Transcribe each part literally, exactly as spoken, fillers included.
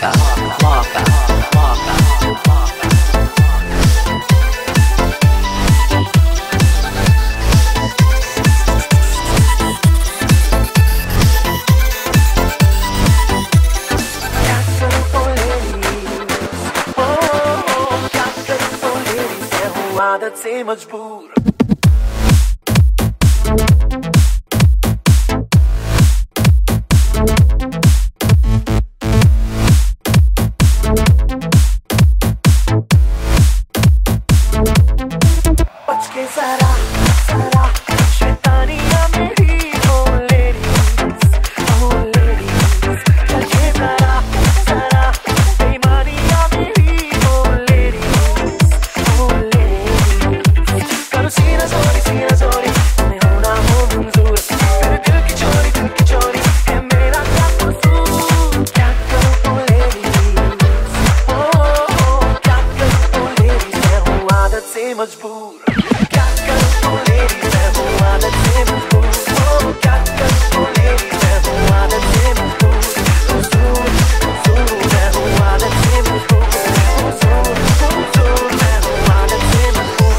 Lalka, Lalka, Lalka. आदत से मजबूर बच के जरा जरा शैतानियां मेरी ओ लेडीज ओ लेडीज बच के जरा जरा बेईमानियां मेरी ओ लेडीज ओ लेडीज करो सीना चोरी सीना चोरी तुम्हें होना हो मंजूर मेरे दिल की चोरी दिल की चोरी है मेरा क्या कसूर क्या करूं ओ लेडीज ओ क्या करूं ओ लेडीज मैं हूँ आदत से मजबूर क्या करूं ओ लेडीज मैं हूँ आदत से मजबूर ओ क्या करूं ओ लेडीज मैं हूँ आदत से मजबूर हुजूर हुजूर मैं हूँ आदत से मजबूर हुजूर हुजूर मैं हूँ आदत से मजबूर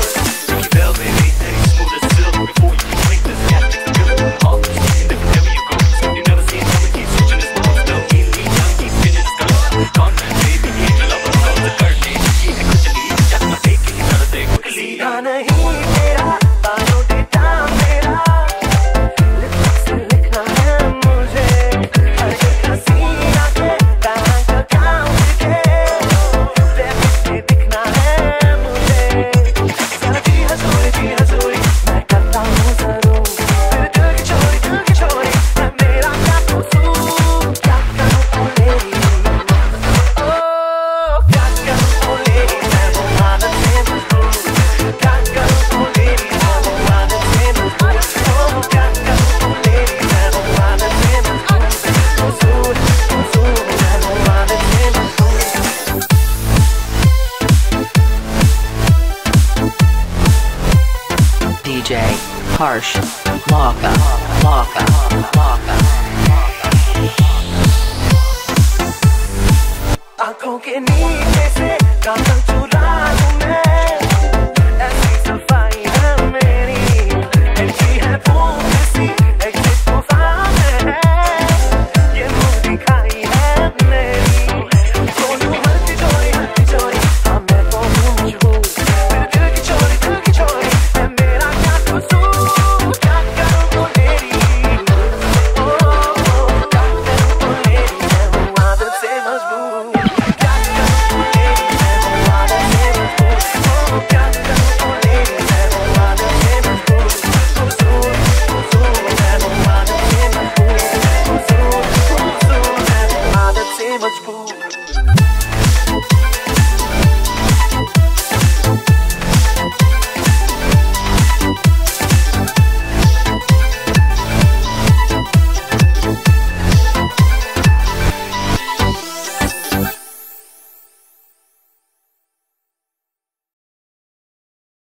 सीधा नहीं तेरा बायोडेटा मेरा लिपस्टिक से लिखना है मुझे हर एक हसीना के बैंक अकाउंट के डेबिट पे दिखना है मुझे जरा जी हजूरी जी हजूरी मैं करता हूँ जरूर मेरे दिल की चोरी दिल की चोरी है मेरा क्या कसूर क्या करूँ ओ लेडीज ओ क्या करूँ ओ लेडीज मैं हूँ आदत से मजबूर क्या करूं ओ लेडीज मैं हूँ आदत से मजबूर ओ क्या करूं ओ लेडीज मैं हूँ आदत से मजबूर हुजूर हुजूर मैं हूँ आदत से मजबूर D J Harsh, Lalka, Lalka, Lalka. आंखों के नीचे से काजल चुरा लूं मैं ऐसी सफाई है मेरी ऐसी है फूल सी ऐसी तूफान है ये मुंह दिखाई है मेरी सोनू हर की चोरी हर की चोरी हाँ मैं तो हूँ मजबूर मेरे दिल की चोरी दिल की चोरी है मेरा क्या कसूर क्या करूँ ओ लेडीज ओ क्या करूँ ओ लेडीज मैं हूँ आदत से मजबूर क्या करूँ ओ लेडीज मैं हूँ आदत से मजबूर ओ क्या करूँ ओ लेडीज मैं हूँ आदत से मजबूर हुजूर हुजूर मैं हूँ आदत से मजबूर हुजूर हुजूर मैं हूँ आदत से मजबूर